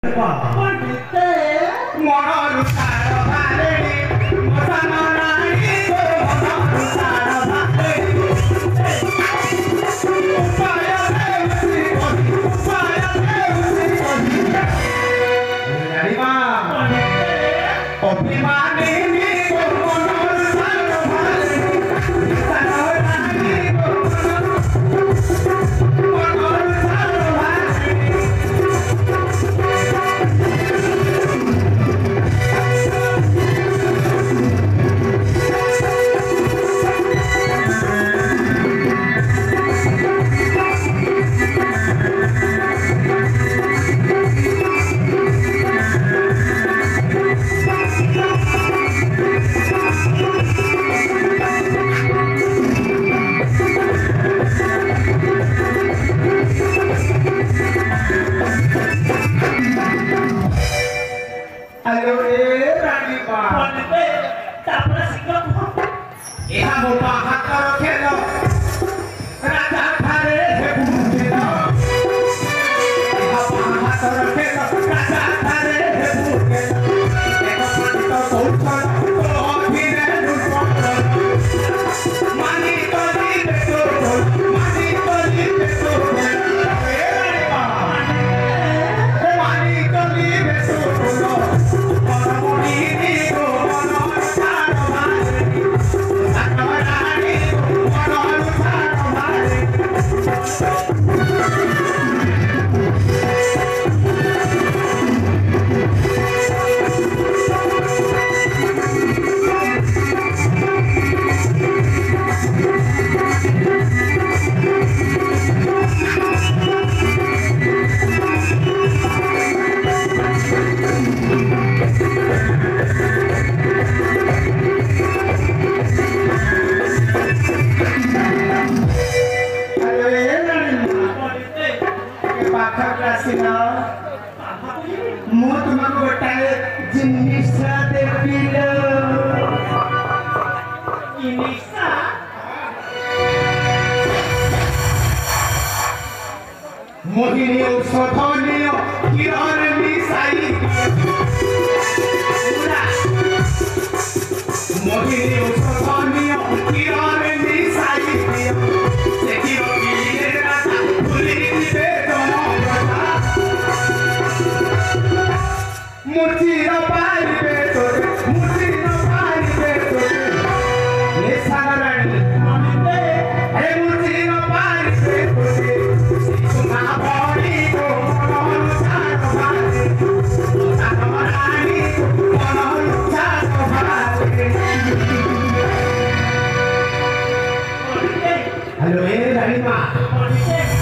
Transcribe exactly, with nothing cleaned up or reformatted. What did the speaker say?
मोहिनी औषधनीय किरण मिसाई मोहिनी औषधनीय किरण मिसाई से किरण की राधा भूली दे जमा मूर्ति न पाइबे तोरे मूर्ति न पाइबे तोरे ये सागरानी अरे मूर्ति न पाइबे तोरे सुना बड़ी को मन साथ भागे सुना रानी मन साथ भागे हेलो ए रानी माँ